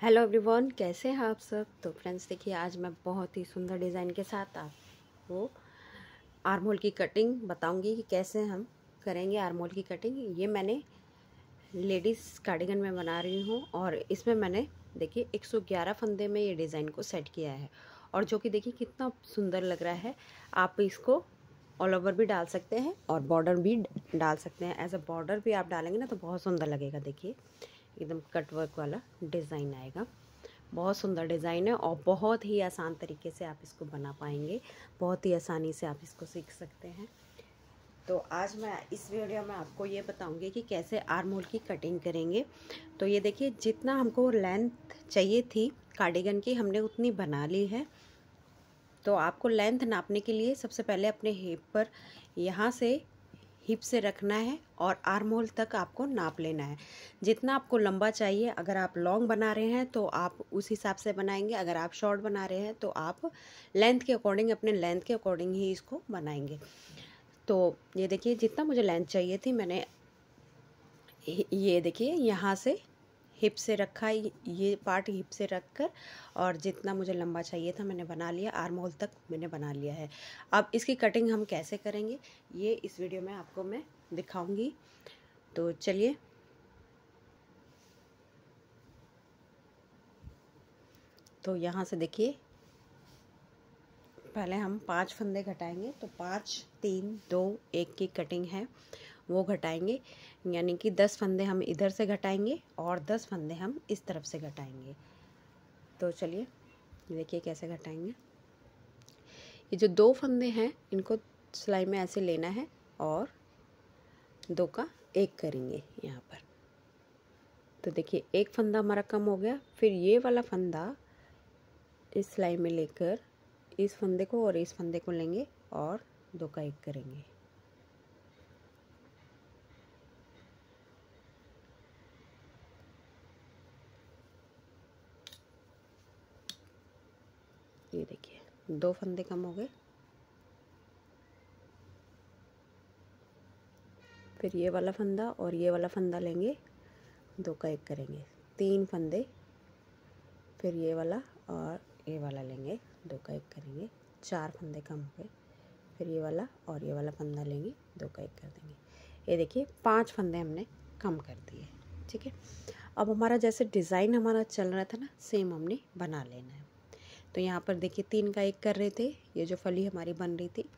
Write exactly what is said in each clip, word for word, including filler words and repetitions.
Hello everyone, कैसे हैं आप सब। तो फ्रेंड्स देखिए, आज मैं बहुत ही सुंदर डिज़ाइन के साथ आपको आर्म होल की कटिंग बताऊंगी कि कैसे हम करेंगे आर्म होल की कटिंग। ये मैंने लेडीज़ कार्डिगन में बना रही हूँ और इसमें मैंने देखिए एक सौ ग्यारह फंदे में ये डिज़ाइन को सेट किया है और जो कि देखिए कितना सुंदर लग रहा है। आप इसको ऑल ओवर भी डाल सकते हैं और बॉर्डर भी डाल सकते हैं। एज अ बॉर्डर भी आप डालेंगे ना तो बहुत सुंदर लगेगा। देखिए एकदम कट वर्क वाला डिज़ाइन आएगा। बहुत सुंदर डिज़ाइन है और बहुत ही आसान तरीके से आप इसको बना पाएंगे। बहुत ही आसानी से आप इसको सीख सकते हैं। तो आज मैं इस वीडियो में आपको ये बताऊंगी कि कैसे आर्म होल की कटिंग करेंगे। तो ये देखिए, जितना हमको लेंथ चाहिए थी कार्डिगन की हमने उतनी बना ली है। तो आपको लेंथ नापने के लिए सबसे पहले अपने हिप पर यहाँ से हिप से रखना है और आर्म होल तक आपको नाप लेना है। जितना आपको लंबा चाहिए, अगर आप लॉन्ग बना रहे हैं तो आप उस हिसाब से बनाएंगे, अगर आप शॉर्ट बना रहे हैं तो आप लेंथ के अकॉर्डिंग अपने लेंथ के अकॉर्डिंग ही इसको बनाएंगे। तो ये देखिए, जितना मुझे लेंथ चाहिए थी मैंने ये देखिए यहाँ से हिप से रखा, ये पार्ट हिप से रख कर और जितना मुझे लंबा चाहिए था मैंने बना लिया। आर्म होल तक मैंने बना लिया है। अब इसकी कटिंग हम कैसे करेंगे ये इस वीडियो में आपको मैं दिखाऊंगी। तो चलिए, तो यहाँ से देखिए पहले हम पांच फंदे घटाएंगे। तो पाँच तीन दो एक की कटिंग है वो घटाएंगे, यानी कि दस फंदे हम इधर से घटाएंगे और दस फंदे हम इस तरफ से घटाएंगे। तो चलिए देखिए कैसे घटाएंगे। ये जो दो फंदे हैं इनको सिलाई में ऐसे लेना है और दो का एक करेंगे यहाँ पर। तो देखिए एक फंदा हमारा कम हो गया। फिर ये वाला फंदा इस सिलाई में लेकर इस फंदे को और इस फंदे को लेंगे और दो का एक करेंगे। ये देखिए दो फंदे कम हो गए। फिर ये वाला फंदा और ये वाला फंदा लेंगे, दो का एक करेंगे, तीन फंदे। फिर ये वाला और ये वाला लेंगे, दो का एक करेंगे, चार फंदे कम हो गए। फिर ये वाला और ये वाला फंदा लेंगे, दो का एक कर देंगे। ये देखिए पांच फंदे हमने कम कर दिए। ठीक है, अब हमारा जैसे डिज़ाइन हमारा चल रहा था ना सेम हमने बना लेना है। तो यहाँ पर देखिए तीन का एक कर रहे थे, ये जो फली हमारी बन रही थी।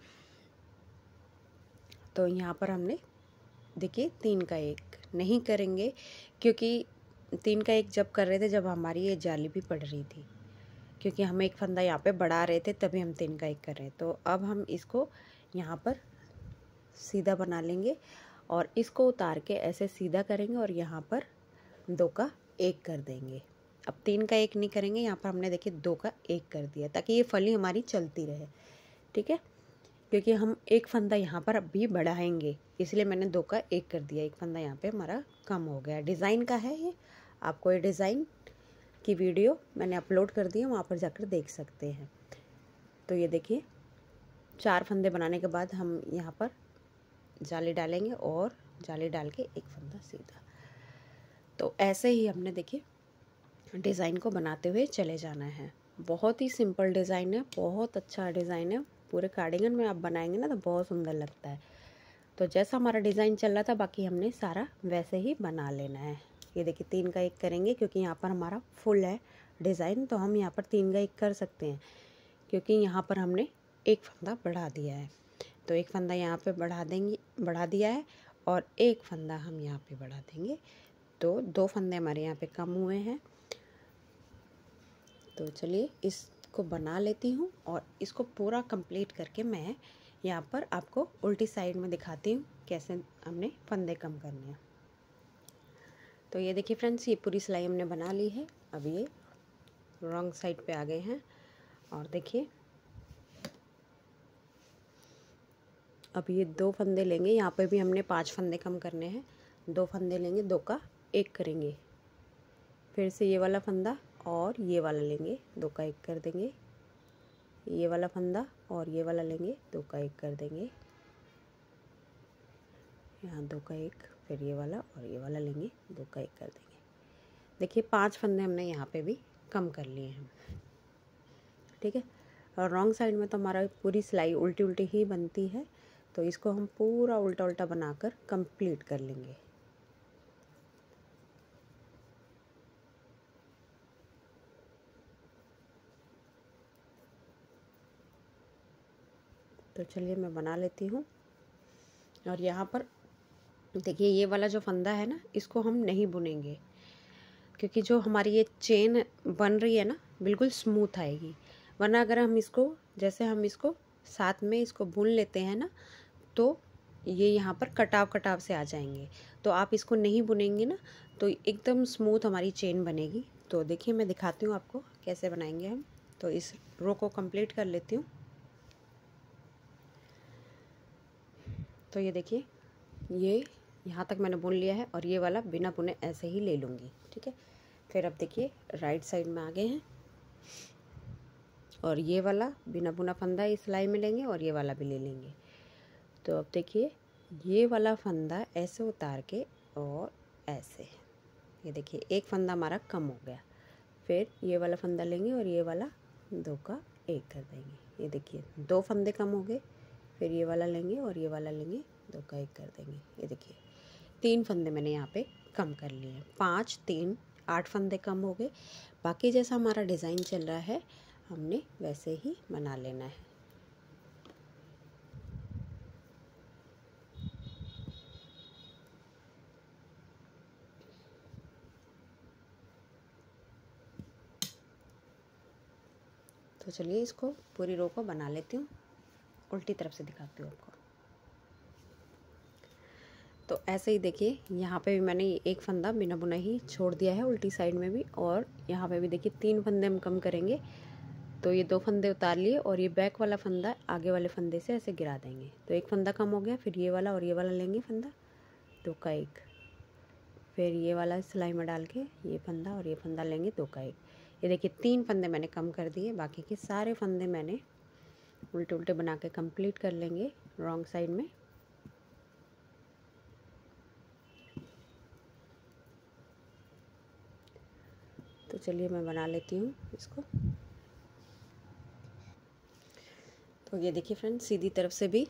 तो यहाँ पर हमने देखिए तीन का एक नहीं करेंगे, क्योंकि तीन का एक जब कर रहे थे जब हमारी ये जाली भी पड़ रही थी, क्योंकि हम एक फंदा यहाँ पे बढ़ा रहे थे तभी हम तीन का एक कर रहे हैं। तो अब हम इसको यहाँ पर सीधा बना लेंगे और इसको उतार के ऐसे सीधा करेंगे और यहाँ पर दो का एक कर देंगे। अब तीन का एक नहीं करेंगे, यहाँ पर हमने देखिए दो का एक कर दिया ताकि ये फली हमारी चलती रहे। ठीक है, क्योंकि हम एक फंदा यहाँ पर अभी बढ़ाएंगे इसलिए मैंने दो का एक कर दिया। एक फंदा यहाँ पे हमारा कम हो गया। डिज़ाइन का है ये, आपको ये डिज़ाइन की वीडियो मैंने अपलोड कर दी है, वहाँ पर जाकर देख सकते हैं। तो ये देखिए चार फंदे बनाने के बाद हम यहाँ पर जाली डालेंगे और जाली डाल के एक फंदा सीधा। तो ऐसे ही हमने देखिए डिज़ाइन को बनाते हुए चले जाना है। बहुत ही सिंपल डिज़ाइन है, बहुत अच्छा डिज़ाइन है। पूरे कार्डिगन में आप बनाएंगे ना तो बहुत सुंदर लगता है। तो जैसा हमारा डिज़ाइन चल रहा था बाकी हमने सारा वैसे ही बना लेना है। ये देखिए तीन का एक करेंगे क्योंकि यहाँ पर हमारा फुल है डिज़ाइन, तो हम यहाँ पर तीन का एक कर सकते हैं क्योंकि यहाँ पर हमने एक फंदा बढ़ा दिया है। तो एक फंदा यहाँ पे बढ़ा देंगे, बढ़ा दिया है और एक फंदा हम यहाँ पे बढ़ा देंगे। तो दो फंदे हमारे यहाँ पे कम हुए हैं। तो चलिए इसको बना लेती हूँ और इसको पूरा कंप्लीट करके मैं यहाँ पर आपको उल्टी साइड में दिखाती हूँ कैसे हमने फंदे कम करने हैं। तो ये देखिए फ्रेंड्स, ये पूरी सिलाई हमने बना ली है। अब ये रॉन्ग साइड पे आ गए हैं और देखिए अब ये दो फंदे लेंगे, यहाँ पे भी हमने पांच फंदे कम करने हैं। दो फंदे लेंगे, दो का एक करेंगे। फिर से ये वाला फंदा और ये वाला लेंगे, दो का एक कर देंगे। ये वाला फंदा और ये वाला लेंगे, दो का एक कर देंगे। यहाँ दो का एक, फिर ये वाला और ये वाला लेंगे, दो का एक कर देंगे। देखिए पांच फंदे हमने यहाँ पे भी कम कर लिए हैं, ठीक है। और रॉन्ग साइड में तो हमारा पूरी सिलाई उल्टी उल्टी ही बनती है, तो इसको हम पूरा उल्टा उल्टा बनाकर कंप्लीट कर लेंगे। तो चलिए मैं बना लेती हूँ। और यहाँ पर देखिए ये वाला जो फंदा है ना, इसको हम नहीं बुनेंगे, क्योंकि जो हमारी ये चेन बन रही है ना बिल्कुल स्मूथ आएगी। वरना अगर हम इसको जैसे हम इसको साथ में इसको बुन लेते हैं ना, तो ये यहाँ पर कटाव कटाव से आ जाएंगे। तो आप इसको नहीं बुनेंगे ना तो एकदम स्मूथ हमारी चेन बनेगी। तो देखिए मैं दिखाती हूँ आपको कैसे बनाएंगे हम। तो इस रो को कंप्लीट कर लेती हूँ। तो ये देखिए ये यहाँ तक मैंने बुन लिया है, और ये वाला बिना बुने ऐसे ही ले लूँगी, ठीक है। फिर अब देखिए राइट साइड में आ गए हैं, और ये वाला बिना बुना फंदा इस सिलाई में लेंगे, और ये वाला भी ले लेंगे। तो अब देखिए ये वाला फंदा ऐसे उतार के और ऐसे, ये देखिए एक फंदा हमारा कम हो गया। फिर ये वाला फंदा लेंगे और ये वाला दो का एक कर देंगे। ये देखिए दो फंदे कम हो गए। फिर ये वाला लेंगे और ये वाला लेंगे, दो का एक कर देंगे। ये देखिए तीन फंदे मैंने यहाँ पे कम कर लिए हैं। पाँच तीन आठ फंदे कम हो गए। बाकी जैसा हमारा डिज़ाइन चल रहा है हमने वैसे ही बना लेना है। तो चलिए इसको पूरी रो को बना लेती हूँ। उल्टी तरफ से दिखाती हूँ आपको। तो ऐसे ही देखिए यहाँ पे भी मैंने एक फंदा बिना बुना ही छोड़ दिया है उल्टी साइड में भी, और यहाँ पे भी देखिए तीन फंदे हम कम करेंगे। तो ये दो फंदे उतार लिए, और ये बैक वाला फंदा आगे वाले फंदे से ऐसे गिरा देंगे। तो एक फंदा कम हो गया। फिर ये वाला और ये वाला लेंगे फंदा, दो का एक। फिर ये वाला सिलाई में डाल के ये फंदा और ये फंदा लेंगे, दो का एक। ये देखिए तीन फंदे मैंने कम कर दिए। बाकी के सारे फंदे मैंने उल्टे उल्टे बना के कंप्लीट कर लेंगे रॉन्ग साइड में। तो चलिए मैं बना लेती हूँ इसको। तो ये देखिए फ्रेंड्स सीधी तरफ से भी,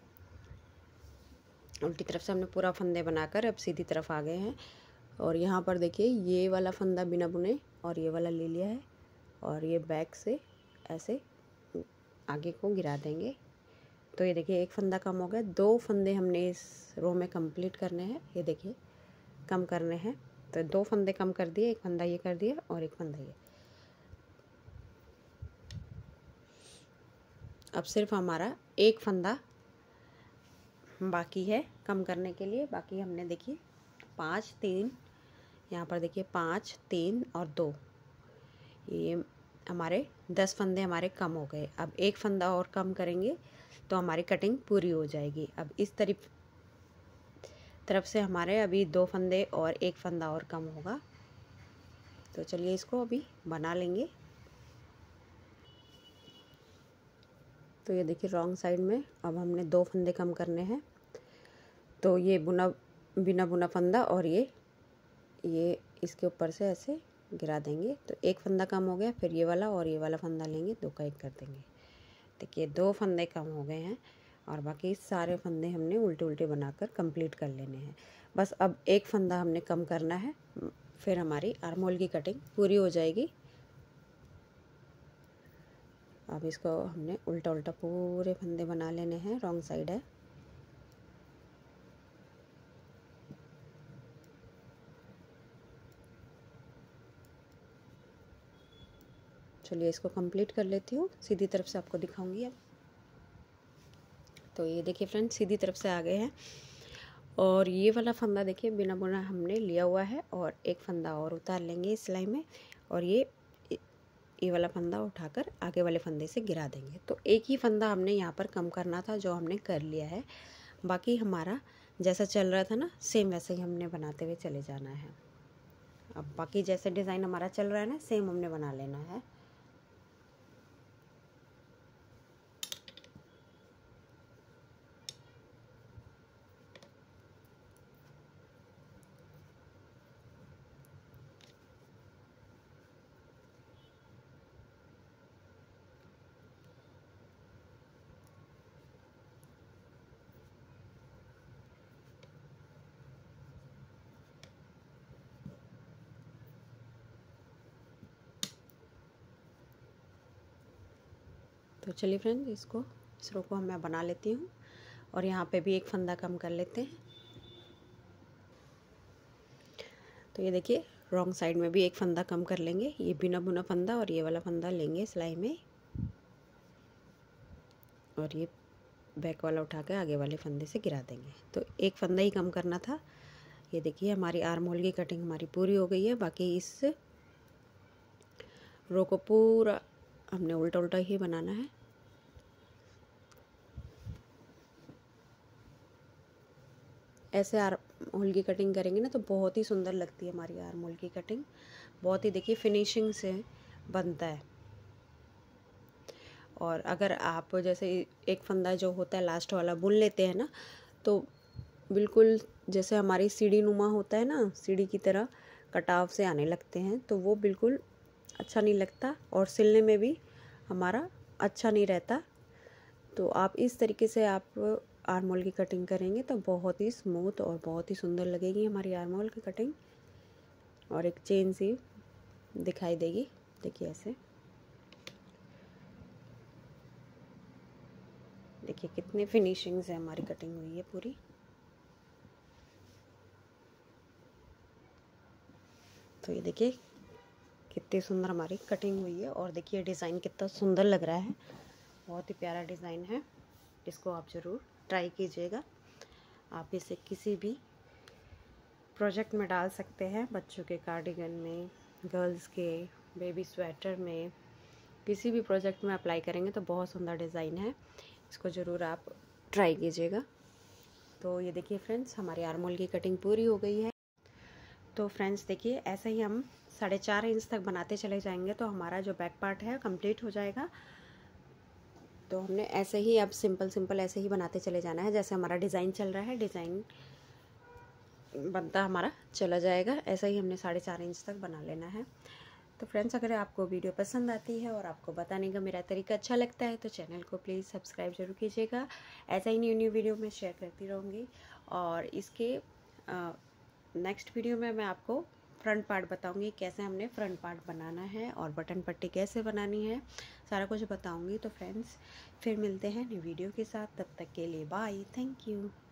उल्टी तरफ से हमने पूरा फंदे बनाकर अब सीधी तरफ आ गए हैं। और यहाँ पर देखिए ये वाला फंदा बिना बुने और ये वाला ले लिया है, और ये बैक से ऐसे आगे को गिरा देंगे। तो ये देखिए एक फंदा कम हो गया। दो फंदे हमने इस रो में कंप्लीट करने हैं। ये देखिए कम करने हैं, तो दो फंदे कम कर दिए। एक फंदा ये कर दिया और एक फंदा ये। अब सिर्फ हमारा एक फंदा बाकी है कम करने के लिए। बाकी हमने देखिए पाँच तीन, यहाँ पर देखिए पाँच तीन और दो, ये हमारे दस फंदे हमारे कम हो गए। अब एक फंदा और कम करेंगे तो हमारी कटिंग पूरी हो जाएगी। अब इस तरफ तरफ से हमारे अभी दो फंदे और एक फंदा और कम होगा। तो चलिए इसको अभी बना लेंगे। तो ये देखिए रॉन्ग साइड में अब हमने दो फंदे कम करने हैं। तो ये बुना बिना बुना फंदा और ये ये इसके ऊपर से ऐसे गिरा देंगे। तो एक फंदा कम हो गया। फिर ये वाला और ये वाला फंदा लेंगे, दो का एक कर देंगे। देखिए दो फंदे कम हो गए हैं, और बाकी सारे फंदे हमने उल्टे उल्टे बनाकर कंप्लीट कर लेने हैं। बस अब एक फंदा हमने कम करना है, फिर हमारी आर्म होल की कटिंग पूरी हो जाएगी। अब इसको हमने उल्टा उल्टा पूरे फंदे बना लेने हैं। रॉन्ग साइड है। चलिए इसको कंप्लीट कर लेती हूँ। सीधी तरफ से आपको दिखाऊंगी अब। तो ये देखिए फ्रेंड्स सीधी तरफ से आ गए हैं, और ये वाला फंदा देखिए बिना बुना हमने लिया हुआ है, और एक फंदा और उतार लेंगे इस सिलाई में, और ये ये वाला फंदा उठाकर आगे वाले फंदे से गिरा देंगे। तो एक ही फंदा हमने यहाँ पर कम करना था, जो हमने कर लिया है। बाकी हमारा जैसा चल रहा था ना सेम वैसे ही हमने बनाते हुए चले जाना है। अब बाकी जैसे डिज़ाइन हमारा चल रहा है ना सेम हमने बना लेना है। तो चलिए फ्रेंड्स, इसको इस रो को मैं बना लेती हूँ और यहाँ पे भी एक फंदा कम कर लेते हैं। तो ये देखिए रॉन्ग साइड में भी एक फंदा कम कर लेंगे, ये बिना बुना फंदा और ये वाला फंदा लेंगे सिलाई में, और ये बैक वाला उठा के आगे वाले फंदे से गिरा देंगे। तो एक फंदा ही कम करना था। ये देखिए हमारी आर्म होल की कटिंग हमारी पूरी हो गई है। बाकी इस रो को पूरा हमने उल्टा उल्टा ही बनाना है। ऐसे आर्म होल की कटिंग करेंगे ना तो बहुत ही सुंदर लगती है हमारी आर्म होल की कटिंग। बहुत ही देखिए फिनिशिंग से बनता है। और अगर आप जैसे एक फंदा जो होता है लास्ट वाला बुन लेते हैं ना, तो बिल्कुल जैसे हमारी सीढ़ी नुमा होता है ना, सीढ़ी की तरह कटाव से आने लगते हैं, तो वो बिल्कुल अच्छा नहीं लगता और सिलने में भी हमारा अच्छा नहीं रहता। तो आप इस तरीके से आप आर्म होल की कटिंग करेंगे तो बहुत ही स्मूथ और बहुत ही सुंदर लगेगी हमारी आर्म होल की कटिंग, और एक चेन सी दिखाई देगी। देखिए ऐसे, देखिए कितनी फिनिशिंग से हमारी कटिंग हुई है पूरी। तो ये देखिए कितनी सुंदर हमारी कटिंग हुई है, और देखिए डिज़ाइन कितना सुंदर लग रहा है, बहुत ही प्यारा डिज़ाइन है। इसको आप ज़रूर ट्राई कीजिएगा। आप इसे किसी भी प्रोजेक्ट में डाल सकते हैं, बच्चों के कार्डिगन में, गर्ल्स के बेबी स्वेटर में, किसी भी प्रोजेक्ट में अप्लाई करेंगे तो बहुत सुंदर डिज़ाइन है। इसको ज़रूर आप ट्राई कीजिएगा। तो ये देखिए फ्रेंड्स हमारी आर्म होल की कटिंग पूरी हो गई है। तो फ्रेंड्स देखिए ऐसे ही हम साढ़े चार इंच तक बनाते चले जाएंगे तो हमारा जो बैक पार्ट है कंप्लीट हो जाएगा। तो हमने ऐसे ही अब सिंपल सिंपल ऐसे ही बनाते चले जाना है, जैसे हमारा डिज़ाइन चल रहा है, डिज़ाइन बनता हमारा चला जाएगा। ऐसा ही हमने साढ़े चार इंच तक बना लेना है। तो फ्रेंड्स अगर आपको वीडियो पसंद आती है और आपको बताने का मेरा तरीका अच्छा लगता है तो चैनल को प्लीज़ सब्सक्राइब जरूर कीजिएगा। ऐसा ही न्यू न्यू वीडियो मैं शेयर करती रहूँगी। और इसके नेक्स्ट वीडियो में मैं आपको फ्रंट पार्ट बताऊंगी, कैसे हमने फ्रंट पार्ट बनाना है और बटन पट्टी कैसे बनानी है, सारा कुछ बताऊंगी। तो फ्रेंड्स फिर मिलते हैं न्यू वीडियो के साथ, तब तक के लिए बाय, थैंक यू।